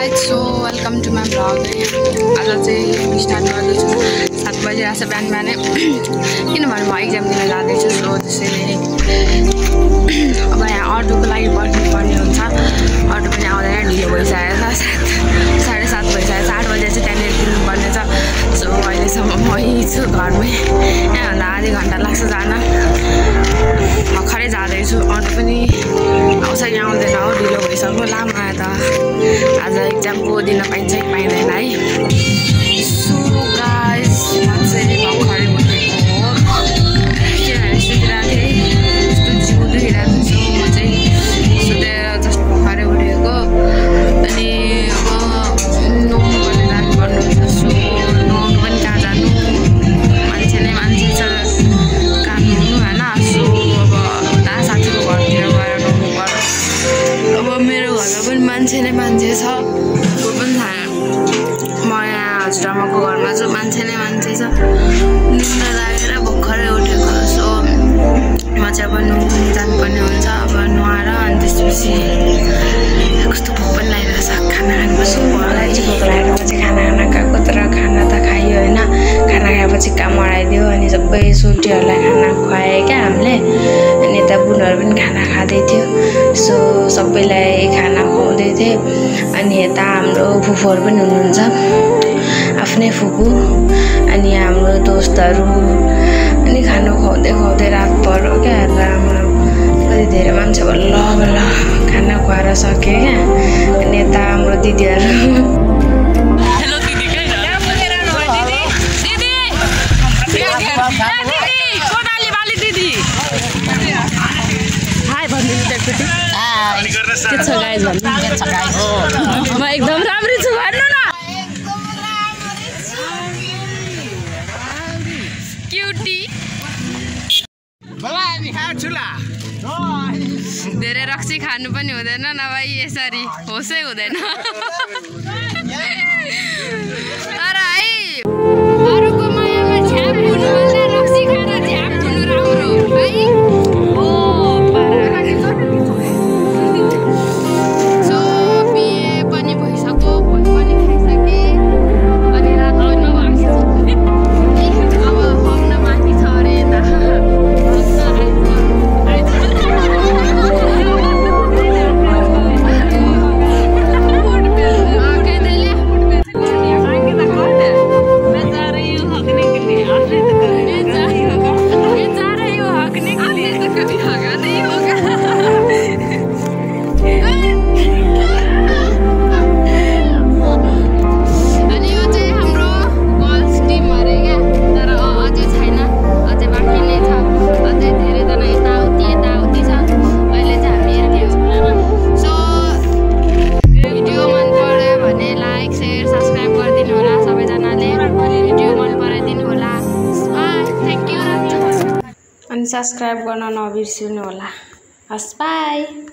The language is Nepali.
Guys so welcome to my vlog. आज चाहिँ स्टार्ट गर्दैछु 7 बजी आएको छ बिहान बिहानै किनभने म एक्जाम दिन जाँदैछु। सो त्यसैले अब यहाँ अटोको लागि पर्खिनुपर्ने हुन्छ। अटो पनि आउँदैन, ढिलो भइसकेको छ। 7:30 भइसक्यो। 8 बजे चाहिँ त्यहाँनिर पुग्नुपर्ने छ। सो अहिलेसम्म म यहीँ छु घरमै। यहाँभन्दा आधी घन्टा लाग्छ जान। भर्खरै जाँदैछु। अटो पनि आउँछ कि आउँदैन हो, ढिलो भइसक्यो। लामो आयो त आज एक्जामको दिन पाइन्छ कि पाइँदैन है। सो गाइस म चाहिँ भर्खरै उठेको हो किनभने सुतिरहेको थिएँ। यस्तो जिउ दुखिरहेको छ। म चाहिँ सुतेर जस्ट भर्खरै उठेको। अनि अब नुहाउनु पनि जानुपर्ने हुन्छ। सो नुहाउनु पनि कहाँ जानु, मान्छे नै मान्छे छ कहाँ नुहाउनु होइन। सो अब उता साथीको घरतिर गएर नुहाउनु पर्यो। अब मेरो घरमा पनि मान्छे नै मान्छे छ। को पनि थाहा, म यहाँ हजुरआमाको घरमा छु, मान्छे नै मान्छे छ। निद्रा लागेर भर्खरै उठेको। सो म चाहिँ अब नुहाउनु जानुपर्ने हुन्छ। अब नुहाएर अनि त्यसपछि कस्तो भोक पनि लागिरहेको छ। खाना खानुपर्छ। मलाई चाहिँ भोक लागेर म चाहिँ खाना गएको, तर खाना त खायो होइन। खाना खाएपछि काम अडाइदियो अनि सबै सोल्टीहरूलाई खाना खुवायो क्या हामीले। अनि यता बुनहरू पनि खाना खाँदै थियो। सो सबैलाई खाना खुवाउँदै थिएँ। अनि यता हाम्रो फुपूहरू पनि हुनुहुन्छ, आफ्नै फुपू अनि हाम्रो दोस्तहरू। अनि खाना खुवाउँदै रात पर्यो क्या। राम्रो कति धेरै मान्छे बल्ल बल्ल खाना खुवाएर सक्यो क्या। अनि यता हाम्रो दिदीहरू के छ गाइज भन्नु। म एकदम राम्रै छु भन्नु न। क्युटी धेरै रक्सी खानु पनि हुँदैन, नभए यसरी होसै हुँदैन। तर है अरूको मायामा झ्याप हुनुभन्दा रक्सी खाएर झ्याप हुनु राम्रो है। सब्सक्राइब गर्न नबिर्सिनु होला। हस् बाई।